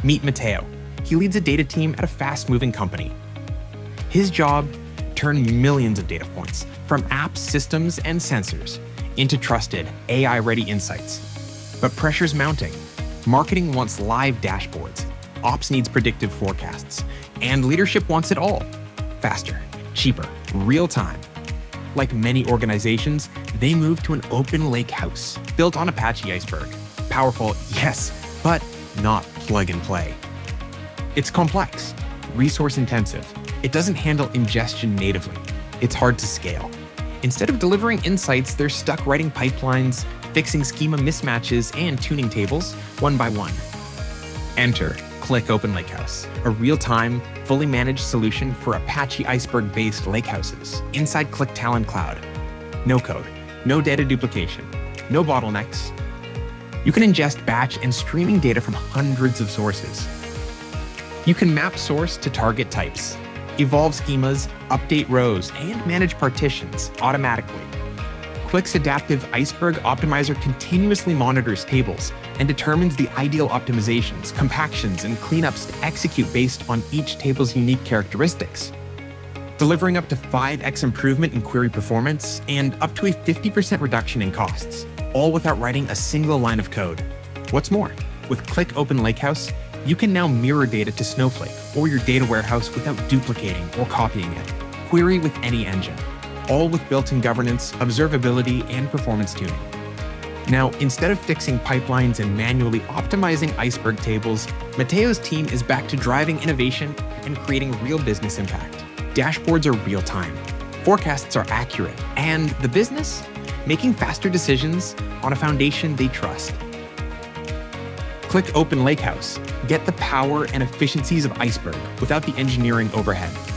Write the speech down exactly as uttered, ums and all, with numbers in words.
Meet Matteo. He leads a data team at a fast-moving company. His job, turn millions of data points from apps, systems, and sensors into trusted A I-ready insights. But pressure's mounting. Marketing wants live dashboards, ops needs predictive forecasts, and leadership wants it all. Faster, cheaper, real-time. Like many organizations, they moved to an open lakehouse built on Apache Iceberg. Powerful, yes, but not plug and play. It's complex, resource-intensive. It doesn't handle ingestion natively. It's hard to scale. Instead of delivering insights, they're stuck writing pipelines, fixing schema mismatches, and tuning tables one by one. Enter Qlik Open Lakehouse, a real-time, fully managed solution for Apache Iceberg-based lakehouses inside Qlik Talend Cloud. No code, no data duplication, no bottlenecks. You can ingest batch and streaming data from hundreds of sources. You can map source to target types, evolve schemas, update rows, and manage partitions automatically. Qlik's adaptive Iceberg optimizer continuously monitors tables and determines the ideal optimizations, compactions, and cleanups to execute based on each table's unique characteristics, delivering up to five x improvement in query performance and up to a fifty percent reduction in costs, all without writing a single line of code. What's more, with Qlik Open Lakehouse, you can now mirror data to Snowflake or your data warehouse without duplicating or copying it. Query with any engine, all with built-in governance, observability, and performance tuning. Now, instead of fixing pipelines and manually optimizing Iceberg tables, Matteo's team is back to driving innovation and creating real business impact. Dashboards are real-time, forecasts are accurate, and the business? Making faster decisions on a foundation they trust. Qlik Open Lakehouse. Get the power and efficiencies of Iceberg without the engineering overhead.